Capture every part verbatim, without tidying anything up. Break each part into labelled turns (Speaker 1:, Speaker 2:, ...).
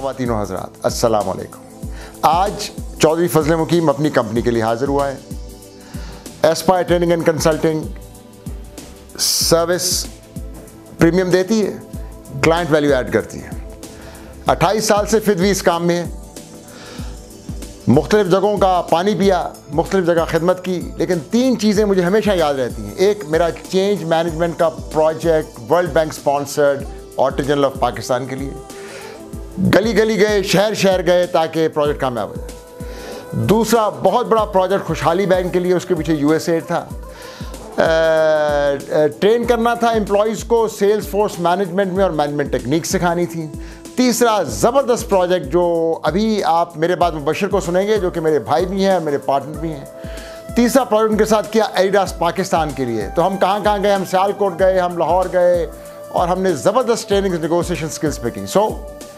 Speaker 1: ख़वातीन व हज़रात, अस्सलाम वालेकुम। आज चौधरी फजल मुकीम अपनी कंपनी के लिए हाज़िर हुआ है। Aspire training and consulting service premium देती है, क्लाइंट वैल्यू ऐड करती है। अट्ठाईस साल से फिदवी इस काम में है, मुख्तलिफ़ जगहों का पानी पिया, मुख्तलिफ़ जगह खिदमत की, लेकिन तीन चीज़ें मुझे हमेशा याद रहती हैं। एक, मेरा चेंज मैनेजमेंट का project world bank sponsored auditor general of Pakistan के लिए, गली गली गए, शहर शहर गए ताकि प्रोजेक्ट कामयाब हो जाए। दूसरा बहुत बड़ा प्रोजेक्ट खुशहाली बैंक के लिए, उसके पीछे यूएसएड था। ट्रेन करना था एम्प्लॉयज़ को सेल्स फोर्स मैनेजमेंट में और मैनेजमेंट टेक्निक सिखानी थी। तीसरा ज़बरदस्त प्रोजेक्ट जो अभी आप मेरे बाद मुबशर को सुनेंगे, जो कि मेरे भाई भी हैं और मेरे पार्टनर भी हैं। तीसरा प्रोजेक्ट उनके साथ किया एडिडास पाकिस्तान के लिए। तो हम कहाँ कहाँ गए, हम सियालकोट गए, हम लाहौर गए और हमने ज़बरदस्त ट्रेनिंग नेगोशिएशन स्किल्स पे की। सो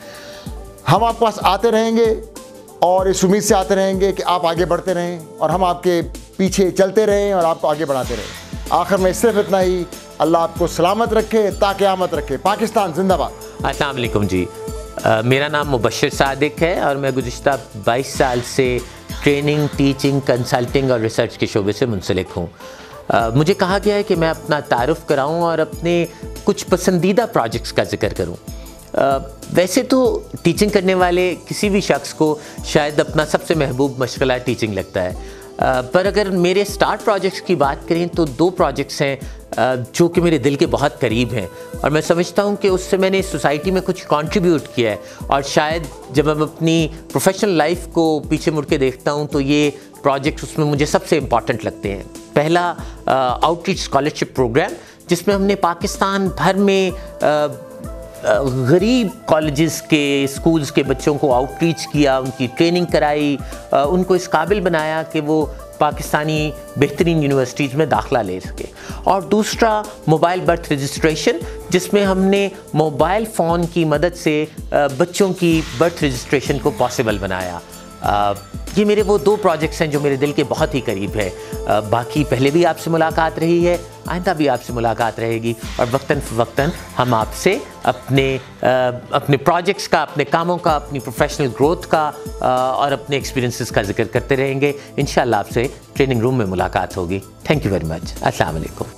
Speaker 1: हम आपके पास आते रहेंगे और इस उम्मीद से आते रहेंगे कि आप आगे बढ़ते रहें और हम आपके पीछे चलते रहें और आपको आगे बढ़ाते रहें। आखिर में सिर्फ इतना ही, अल्लाह आपको सलामत रखे, ताक़यामत रखे। पाकिस्तान जिंदाबाद।
Speaker 2: अस्सलाम वालेकुम जी, आ, मेरा नाम मुबशर सादिक है और मैं गुज़िश्ता बाईस साल से ट्रेनिंग, टीचिंग, कंसल्टिंग और रिसर्च के शोबे से मुंसलिक हूँ। मुझे कहा गया है कि मैं अपना तारुफ़ कराऊँ और अपने कुछ पसंदीदा प्रोजेक्ट्स का जिक्र करूँ। Uh, वैसे तो टीचिंग करने वाले किसी भी शख्स को शायद अपना सबसे महबूब मशगला टीचिंग लगता है, uh, पर अगर मेरे स्टार्ट प्रोजेक्ट्स की बात करें तो दो प्रोजेक्ट्स हैं uh, जो कि मेरे दिल के बहुत करीब हैं और मैं समझता हूँ कि उससे मैंने सोसाइटी में कुछ कंट्रीब्यूट किया है। और शायद जब मैं अपनी प्रोफेशनल लाइफ को पीछे मुड़ के देखता हूँ तो ये प्रोजेक्ट्स उसमें मुझे सबसे इम्पॉर्टेंट लगते हैं। पहला आउटरीच स्कॉलरशिप प्रोग्राम, जिसमें हमने पाकिस्तान भर में uh, गरीब कॉलेजेस के, स्कूल्स के बच्चों को आउटरीच किया, उनकी ट्रेनिंग कराई, उनको इस काबिल बनाया कि वो पाकिस्तानी बेहतरीन यूनिवर्सिटीज़ में दाखिला ले सके। और दूसरा मोबाइल बर्थ रजिस्ट्रेशन, जिसमें हमने मोबाइल फ़ोन की मदद से बच्चों की बर्थ रजिस्ट्रेशन को पॉसिबल बनाया। ये मेरे वो दो प्रोजेक्ट्स हैं जो मेरे दिल के बहुत ही करीब है। बाकी पहले भी आपसे मुलाकात रही है, आइंदा भी आपसे मुलाकात रहेगी और वक्तन फ़वक्तन हम आपसे अपने अपने प्रोजेक्ट्स का, अपने कामों का, अपनी प्रोफेशनल ग्रोथ का और अपने एक्सपीरियंसेस का जिक्र करते रहेंगे। इंशाअल्लाह आपसे ट्रेनिंग रूम में मुलाकात होगी। Thank you very much. अस्सलाम वालेकुम।